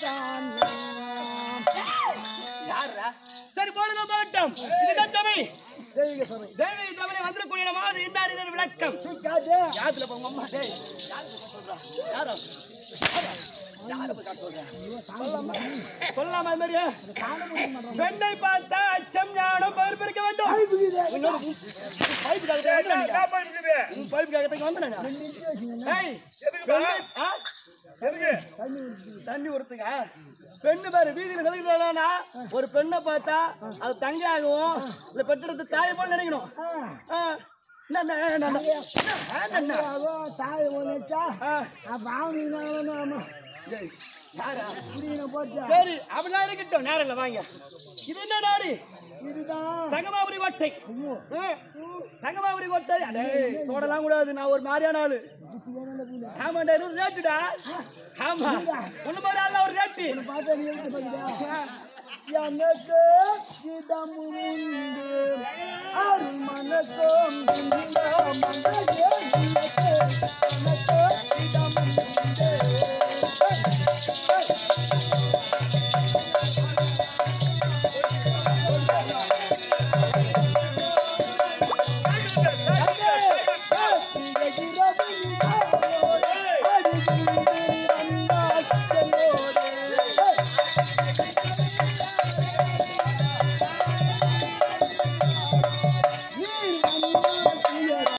யாரா சரி போடுங்க போட்டோம் இதுதான் சபை தெய்வீக சபை தெய்வீக சபை வந்திருக்கூடிய மாதிரி இன்னாரின் விளக்கம் யாத்துல போங்க அம்மா டேய் யாரோ சொல்லாம அது மாதிரி பெண்ணை பார்த்தா அச்சம் ஞானம் பருப்பிருக்க வேண்டும் தண்ணி ஒருத்துங்க பெண்ணு பாரு வீதியில கலந்துனா ஒரு பெண்ணை பார்த்தா அது தங்கை ஆகும் இல்ல பெற்றெடுத்து தாயை போல நினைக்கணும் தாய் சரி அப்படிலாம் இருக்கட்டும் நேரம் இல்ல வாங்க இது என்ன நாடு தங்கமாபுரி கோட்டை தங்கமாபுரி கோட்டை தோடலாம் கூடாது நான் ஒரு மாதிரியான ஆளு ஆமாண்டா இது ரேட்டுடா ஆமா ஒண்ணு மாதிரி ஆள் ஒரு ரேட்டு எனக்கு இடம் உண்டு அருள் மனசோம்